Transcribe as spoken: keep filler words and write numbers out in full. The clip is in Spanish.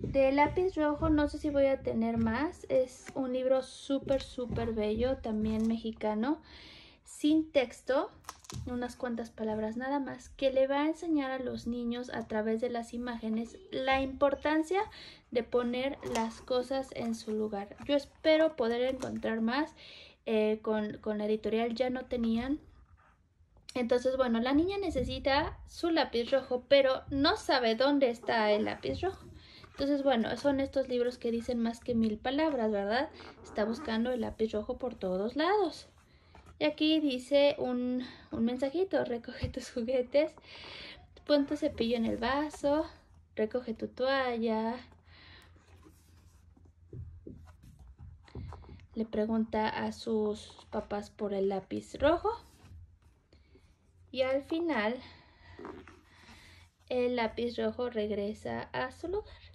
De lápiz rojo no sé si voy a tener más. Es un libro súper, súper bello, también mexicano, sin texto, unas cuantas palabras nada más, que le va a enseñar a los niños a través de las imágenes la importancia de poner las cosas en su lugar. Yo espero poder encontrar más. Eh, con, con la editorial ya no tenían. Entonces, bueno, la niña necesita su lápiz rojo, pero no sabe dónde está el lápiz rojo. Entonces, bueno, son estos libros que dicen más que mil palabras, ¿verdad? Está buscando el lápiz rojo por todos lados. Y aquí dice un, un mensajito: recoge tus juguetes, pon tu cepillo en el vaso, recoge tu toalla. Le pregunta a sus papás por el lápiz rojo. Y al final, el lápiz rojo regresa a su lugar.